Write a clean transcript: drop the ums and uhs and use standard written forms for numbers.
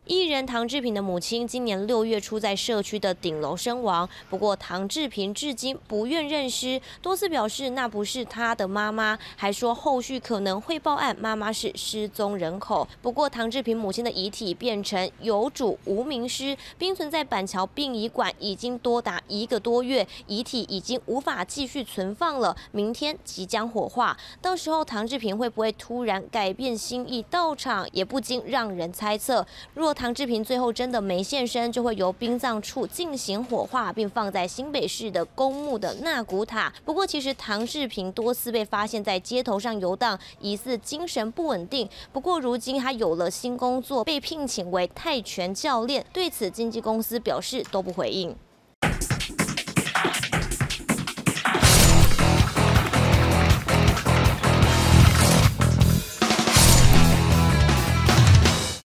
艺人唐志平的母亲今年6月初在社区的顶楼身亡，不过唐志平至今不愿认尸，多次表示那不是他的妈妈，还说后续可能会报案，妈妈是失踪人口。不过唐志平母亲的遗体变成有主无名尸，并存在板桥殡仪馆已经多达1个多月，遗体已经无法继续存放了，明天即将火化，到时候唐志平会不会突然改变心意到场，也不禁让人猜测。若唐志平最后真的没现身，就会由殡葬处进行火化，并放在新北市的公墓的纳古塔。不过，其实唐志平多次被发现在街头上游荡，疑似精神不稳定。不过，如今他有了新工作，被聘请为泰拳教练。对此，经纪公司表示都不回应。